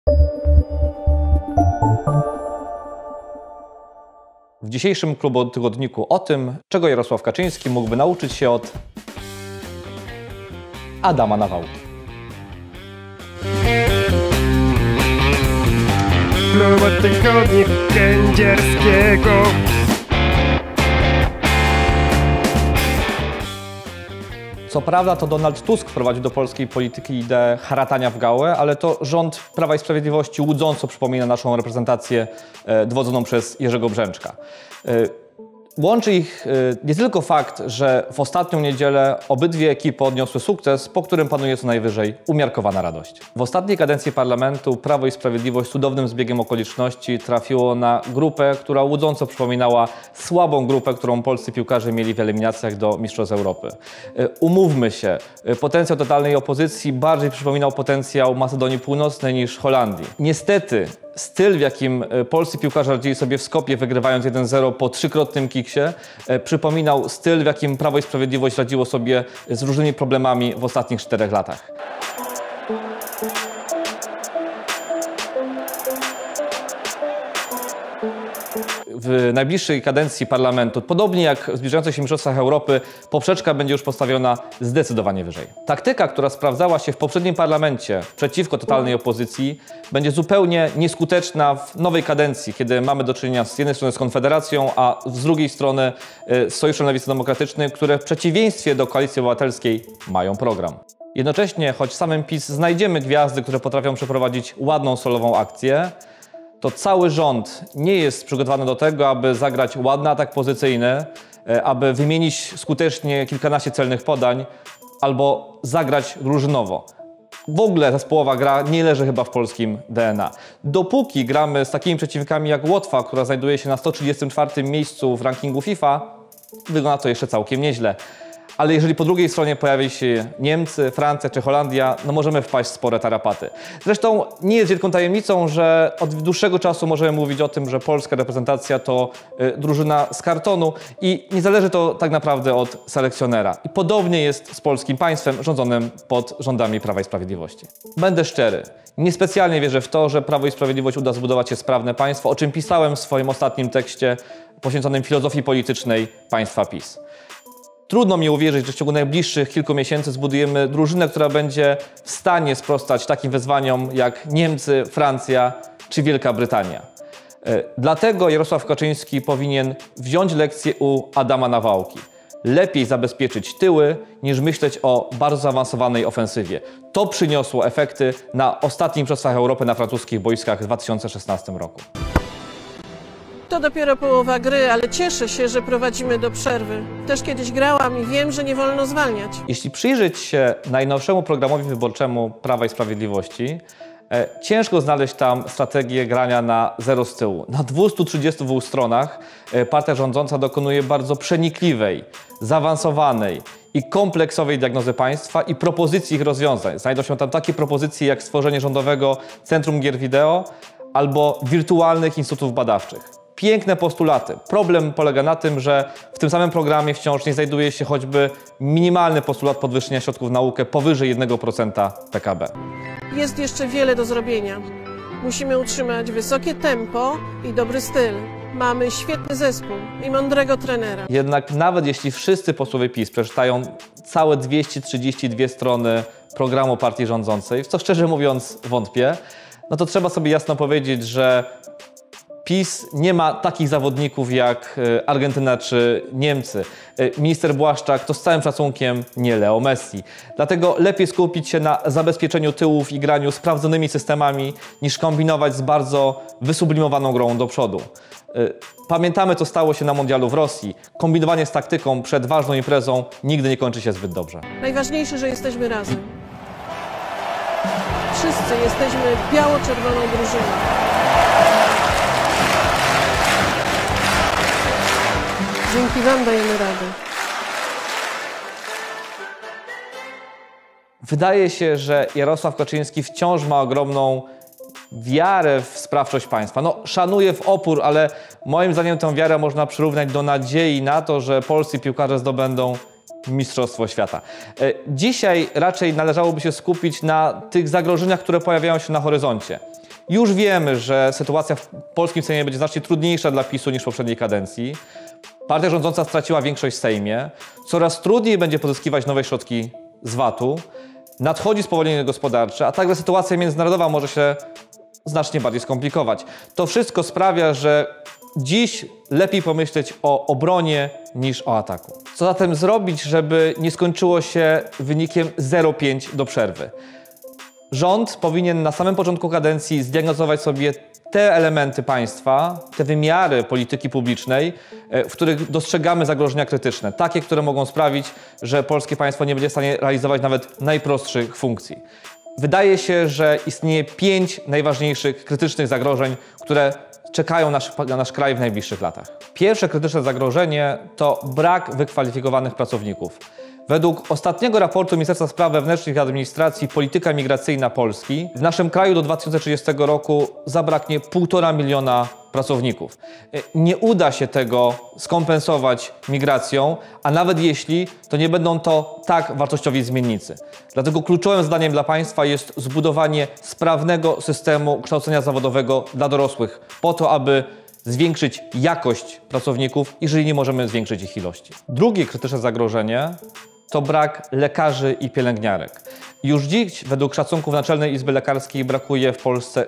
W dzisiejszym klubotygodniku o tym, czego Jarosław Kaczyński mógłby nauczyć się od Adama Nawałki. Klubotygodnik Kędzierskiego. Co prawda to Donald Tusk wprowadził do polskiej polityki ideę haratania w gałę, ale to rząd Prawa i Sprawiedliwości łudząco przypomina naszą reprezentację dowodzoną przez Jerzego Brzęczka. Łączy ich nie tylko fakt, że w ostatnią niedzielę obydwie ekipy odniosły sukces, po którym panuje co najwyżej umiarkowana radość. W ostatniej kadencji parlamentu Prawo i Sprawiedliwość cudownym zbiegiem okoliczności trafiło na grupę, która łudząco przypominała słabą grupę, którą polscy piłkarze mieli w eliminacjach do Mistrzostw Europy. Umówmy się, potencjał totalnej opozycji bardziej przypominał potencjał Macedonii Północnej niż Holandii. Niestety styl, w jakim polscy piłkarze radzili sobie w Skopie, wygrywając 1-0 po trzykrotnym kiksie, przypominał styl, w jakim Prawo i Sprawiedliwość radziło sobie z różnymi problemami w ostatnich 4 latach. W najbliższej kadencji parlamentu, podobnie jak w zbliżających się Mistrzostwach Europy, poprzeczka będzie już postawiona zdecydowanie wyżej. Taktyka, która sprawdzała się w poprzednim parlamencie przeciwko totalnej opozycji, będzie zupełnie nieskuteczna w nowej kadencji, kiedy mamy do czynienia z jednej strony z Konfederacją, a z drugiej strony z Sojuszem Lewicy Demokratycznej, które w przeciwieństwie do Koalicji Obywatelskiej mają program. Jednocześnie, choć w samym PiS znajdziemy gwiazdy, które potrafią przeprowadzić ładną solową akcję, to cały rząd nie jest przygotowany do tego, aby zagrać ładny atak pozycyjny, aby wymienić skutecznie kilkanaście celnych podań albo zagrać drużynowo. W ogóle zespołowa gra nie leży chyba w polskim DNA. Dopóki gramy z takimi przeciwnikami jak Łotwa, która znajduje się na 134 miejscu w rankingu FIFA, wygląda to jeszcze całkiem nieźle. Ale jeżeli po drugiej stronie pojawi się Niemcy, Francja czy Holandia, no możemy wpaść w spore tarapaty. Zresztą nie jest wielką tajemnicą, że od dłuższego czasu możemy mówić o tym, że polska reprezentacja to drużyna z kartonu i nie zależy to tak naprawdę od selekcjonera. I podobnie jest z polskim państwem rządzonym pod rządami Prawa i Sprawiedliwości. Będę szczery, niespecjalnie wierzę w to, że Prawo i Sprawiedliwość uda zbudować się sprawne państwo, o czym pisałem w swoim ostatnim tekście poświęconym filozofii politycznej państwa PiS. Trudno mi uwierzyć, że w ciągu najbliższych kilku miesięcy zbudujemy drużynę, która będzie w stanie sprostać takim wyzwaniom jak Niemcy, Francja czy Wielka Brytania. Dlatego Jarosław Kaczyński powinien wziąć lekcję u Adama Nawałki. Lepiej zabezpieczyć tyły, niż myśleć o bardzo zaawansowanej ofensywie. To przyniosło efekty na ostatnich Mistrzostwach Europy na francuskich boiskach w 2016 roku. To dopiero połowa gry, ale cieszę się, że prowadzimy do przerwy. Też kiedyś grałam i wiem, że nie wolno zwalniać. Jeśli przyjrzeć się najnowszemu programowi wyborczemu Prawa i Sprawiedliwości, ciężko znaleźć tam strategię grania na 0 z tyłu. Na 232 stronach partia rządząca dokonuje bardzo przenikliwej, zaawansowanej i kompleksowej diagnozy państwa i propozycji ich rozwiązań. Znajdą się tam takie propozycje jak stworzenie rządowego Centrum Gier Wideo albo wirtualnych instytutów badawczych. Piękne postulaty. Problem polega na tym, że w tym samym programie wciąż nie znajduje się choćby minimalny postulat podwyższenia środków na naukę powyżej 1% PKB. Jest jeszcze wiele do zrobienia. Musimy utrzymać wysokie tempo i dobry styl. Mamy świetny zespół i mądrego trenera. Jednak nawet jeśli wszyscy posłowie PiS przeczytają całe 232 strony programu partii rządzącej, w co szczerze mówiąc wątpię, no to trzeba sobie jasno powiedzieć, że PiS nie ma takich zawodników jak Argentyna czy Niemcy. Minister Błaszczak to z całym szacunkiem nie Leo Messi. Dlatego lepiej skupić się na zabezpieczeniu tyłów i graniu sprawdzonymi systemami, niż kombinować z bardzo wysublimowaną grą do przodu. Pamiętamy, co stało się na mundialu w Rosji. Kombinowanie z taktyką przed ważną imprezą nigdy nie kończy się zbyt dobrze. Najważniejsze, że jesteśmy razem. Wszyscy jesteśmy biało-czerwoną drużyną. Dzięki Wam dajemy radę. Wydaje się, że Jarosław Kaczyński wciąż ma ogromną wiarę w sprawczość państwa. No, szanuje w opór, ale moim zdaniem tę wiarę można przyrównać do nadziei na to, że polscy piłkarze zdobędą Mistrzostwo Świata. Dzisiaj raczej należałoby się skupić na tych zagrożeniach, które pojawiają się na horyzoncie. Już wiemy, że sytuacja w polskim Sejmie będzie znacznie trudniejsza dla PiS-u niż w poprzedniej kadencji. Partia rządząca straciła większość w Sejmie. Coraz trudniej będzie pozyskiwać nowe środki z VAT-u. Nadchodzi spowolnienie gospodarcze, a także sytuacja międzynarodowa może się znacznie bardziej skomplikować. To wszystko sprawia, że dziś lepiej pomyśleć o obronie niż o ataku. Co zatem zrobić, żeby nie skończyło się wynikiem 0,5 do przerwy? Rząd powinien na samym początku kadencji zdiagnozować sobie te elementy państwa, te wymiary polityki publicznej, w których dostrzegamy zagrożenia krytyczne. Takie, które mogą sprawić, że polskie państwo nie będzie w stanie realizować nawet najprostszych funkcji. Wydaje się, że istnieje 5 najważniejszych krytycznych zagrożeń, które czekają na nasz kraj w najbliższych latach. Pierwsze krytyczne zagrożenie to brak wykwalifikowanych pracowników. Według ostatniego raportu Ministerstwa Spraw Wewnętrznych i Administracji Polityka migracyjna Polski w naszym kraju do 2030 roku zabraknie 1,5 miliona pracowników. Nie uda się tego skompensować migracją, a nawet jeśli, to nie będą to tak wartościowi zmiennicy. Dlatego kluczowym zadaniem dla państwa jest zbudowanie sprawnego systemu kształcenia zawodowego dla dorosłych, po to, aby zwiększyć jakość pracowników, jeżeli nie możemy zwiększyć ich ilości. Drugie krytyczne zagrożenie to brak lekarzy i pielęgniarek. Już dziś według szacunków Naczelnej Izby Lekarskiej brakuje w Polsce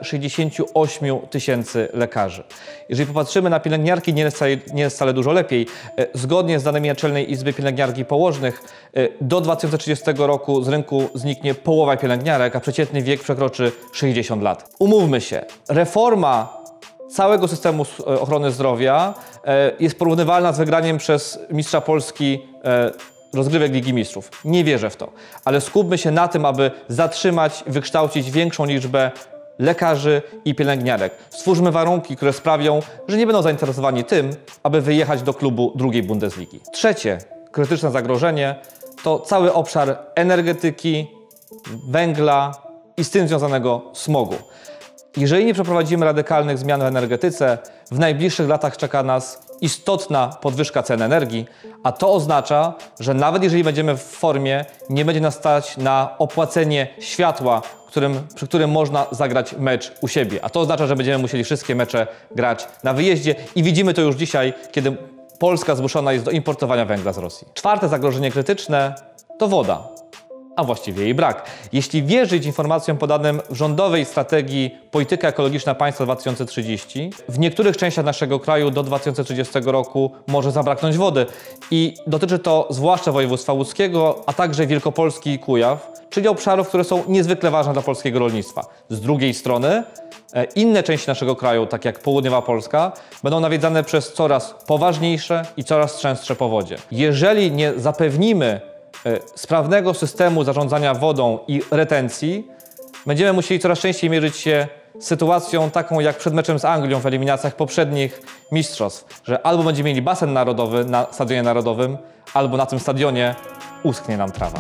68 000 lekarzy. Jeżeli popatrzymy na pielęgniarki, nie jest wcale dużo lepiej. Zgodnie z danymi Naczelnej Izby Pielęgniarki i Położnych do 2030 roku z rynku zniknie połowa pielęgniarek, a przeciętny wiek przekroczy 60 lat. Umówmy się, reforma całego systemu ochrony zdrowia jest porównywalna z wygraniem przez mistrza Polski rozgrywek Ligi Mistrzów. Nie wierzę w to, ale skupmy się na tym, aby zatrzymać, wykształcić większą liczbę lekarzy i pielęgniarek. Stwórzmy warunki, które sprawią, że nie będą zainteresowani tym, aby wyjechać do klubu drugiej Bundesligi. Trzecie krytyczne zagrożenie to cały obszar energetyki, węgla i z tym związanego smogu. Jeżeli nie przeprowadzimy radykalnych zmian w energetyce, w najbliższych latach czeka nas istotna podwyżka cen energii, a to oznacza, że nawet jeżeli będziemy w formie, nie będzie nas stać na opłacenie światła, przy którym można zagrać mecz u siebie. A to oznacza, że będziemy musieli wszystkie mecze grać na wyjeździe i widzimy to już dzisiaj, kiedy Polska zmuszona jest do importowania węgla z Rosji. Czwarte zagrożenie krytyczne to woda, a właściwie jej brak. Jeśli wierzyć informacjom podanym w rządowej strategii Polityka Ekologiczna Państwa 2030, w niektórych częściach naszego kraju do 2030 roku może zabraknąć wody i dotyczy to zwłaszcza województwa łódzkiego, a także Wielkopolski i Kujaw, czyli obszarów, które są niezwykle ważne dla polskiego rolnictwa. Z drugiej strony inne części naszego kraju, tak jak południowa Polska, będą nawiedzane przez coraz poważniejsze i coraz częstsze powodzie. Jeżeli nie zapewnimy sprawnego systemu zarządzania wodą i retencji, będziemy musieli coraz częściej mierzyć się z sytuacją taką jak przed meczem z Anglią w eliminacjach poprzednich mistrzostw, że albo będziemy mieli basen narodowy na Stadionie Narodowym, albo na tym stadionie uschnie nam trawa.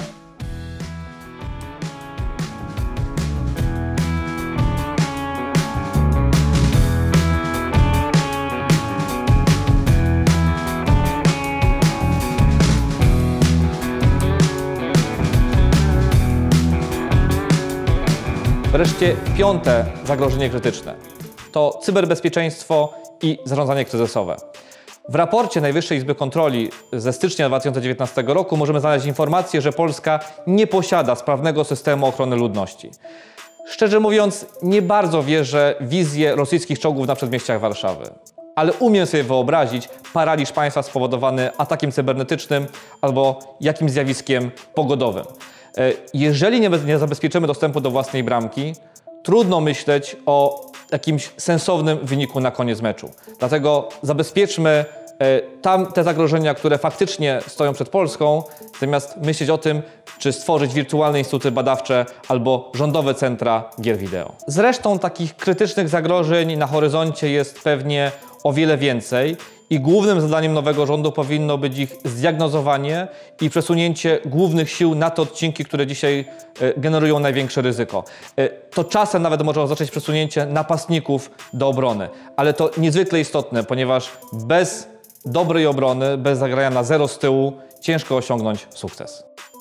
Wreszcie piąte zagrożenie krytyczne to cyberbezpieczeństwo i zarządzanie kryzysowe. W raporcie Najwyższej Izby Kontroli ze stycznia 2019 roku możemy znaleźć informację, że Polska nie posiada sprawnego systemu ochrony ludności. Szczerze mówiąc, nie bardzo wierzę w wizję rosyjskich czołgów na przedmieściach Warszawy. Ale umiem sobie wyobrazić paraliż państwa spowodowany atakiem cybernetycznym albo jakimś zjawiskiem pogodowym. Jeżeli nie zabezpieczymy dostępu do własnej bramki, trudno myśleć o jakimś sensownym wyniku na koniec meczu. Dlatego zabezpieczmy te zagrożenia, które faktycznie stoją przed Polską, zamiast myśleć o tym, czy stworzyć wirtualne instytuty badawcze albo rządowe centra gier wideo. Zresztą takich krytycznych zagrożeń na horyzoncie jest pewnie o wiele więcej i głównym zadaniem nowego rządu powinno być ich zdiagnozowanie i przesunięcie głównych sił na te odcinki, które dzisiaj generują największe ryzyko. To czasem nawet może oznaczać przesunięcie napastników do obrony, ale to niezwykle istotne, ponieważ bez dobrej obrony, bez zagrania na zero z tyłu ciężko osiągnąć sukces.